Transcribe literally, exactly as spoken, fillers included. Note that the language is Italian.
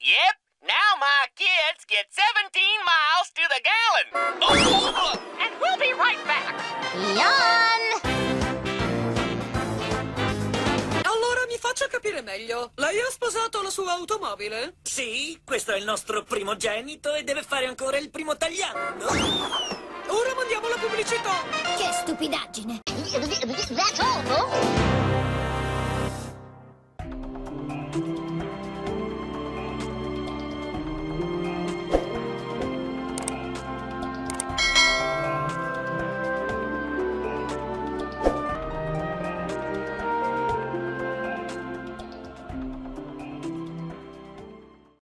Yep, now my kids get seventeen miles to the gallon. Oh! And we'll be right back. Jan! Allora mi faccia capire meglio. Lei ha sposato la sua automobile? Sì, questo è il nostro primogenito e deve fare ancora il primo tagliando. Ora mandiamo la pubblicità. Che stupidaggine! That's awful!